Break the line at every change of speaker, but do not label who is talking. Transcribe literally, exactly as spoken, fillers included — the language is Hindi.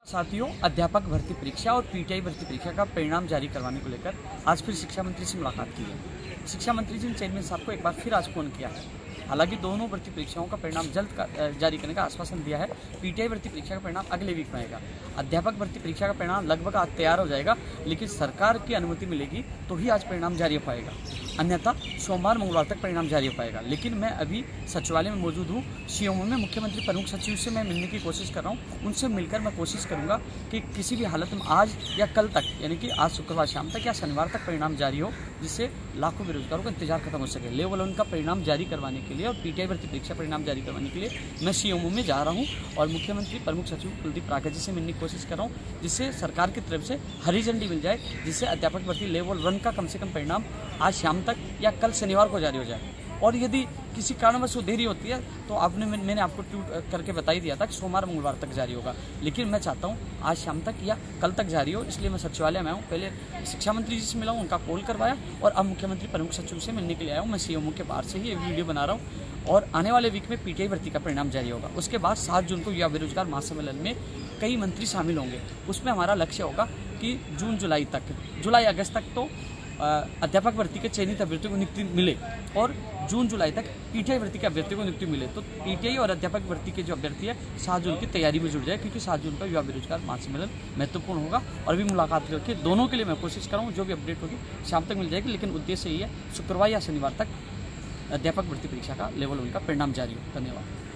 साथियों, अध्यापक भर्ती परीक्षा और पीटीआई भर्ती परीक्षा का परिणाम जारी करवाने को लेकर आज फिर शिक्षा मंत्री से मुलाकात की है। शिक्षा मंत्री जी ने चेयरमैन साहब को एक बार फिर आज फोन किया है। हालांकि दोनों भर्ती परीक्षाओं का परिणाम जल्द का, जारी करने का आश्वासन दिया है। पीटीआई भर्ती परीक्षा का परिणाम अगले वीक में आएगा। अध्यापक भर्ती परीक्षा का परिणाम लगभग आज तैयार हो जाएगा, लेकिन सरकार की अनुमति मिलेगी तो ही आज परिणाम जारी हो पाएगा, अन्यथा सोमवार मंगलवार तक परिणाम जारी हो पाएगा। लेकिन मैं अभी सचिवालय में मौजूद हूँ। सीएमओ में मुख्यमंत्री प्रमुख सचिव से मैं मिलने की कोशिश कर रहा हूँ। उनसे मिलकर मैं कोशिश करूँगा कि किसी भी हालत में आज या कल तक, यानी कि आज शुक्रवार शाम तक या शनिवार तक परिणाम जारी हो, जिससे लाखों बेरोजगारों का इंतजार खत्म हो सके। लेवल वन का परिणाम जारी करवाने के लिए और पीटीआई भर्ती परीक्षा परिणाम जारी करवाने के लिए मैं सीएमओ में जा रहा हूँ और मुख्यमंत्री प्रमुख सचिव कुलदीप राकेश जी से मिलने की कोशिश कर रहा हूँ, जिससे सरकार की तरफ से हरी झंडी मिल जाए, जिससे अध्यापक भर्ती लेवल वन का कम से कम परिणाम आज शाम तक या कल शनिवार को जारी हो जाए। और यदि किसी कारणवश देरी होती है तो आपने मैंने आपको ट्वीट करके बता ही दिया था कि सोमवार मंगलवार तक जारी होगा, लेकिन मैं चाहता हूं आज शाम तक या कल तक जारी हो। इसलिए मैं सचिवालय में आया हूँ। पहले शिक्षा मंत्री जी से मिला हूँ, उनका कॉल करवाया और अब मुख्यमंत्री प्रमुख सचिव से मिलने के लिए आया हूँ। मैं सीएमओ के बाहर से ही एक वीडियो बना रहा हूँ और आने वाले वीक में पीटीआई भर्ती का परिणाम जारी होगा। उसके बाद सात जून को युवा बेरोजगार महासम्मेलन में कई मंत्री शामिल होंगे। उसमें हमारा लक्ष्य होगा कि जून जुलाई तक जुलाई अगस्त तक तो अध्यापक भर्ती के चयनित अभ्यर्थियों को नियुक्ति मिले और जून जुलाई तक पीटीआई भर्ती के अभ्यर्थियों को नियुक्ति मिले, तो पीटीआई और अध्यापक भर्ती के जो अभ्यर्थी है सात जून की तैयारी में जुड़ जाए, क्योंकि सात जून का युवा बेरोजगार महासम्मेलन महत्वपूर्ण होगा। और भी मुलाकात करके दोनों के लिए मैं कोशिश करूँ, जो भी अपडेट होगी शाम तक मिल जाएगी, लेकिन उद्देश्य यही है शुक्रवार या शनिवार तक अध्यापक भर्ती परीक्षा का लेवल वन का परिणाम जारी हो। धन्यवाद।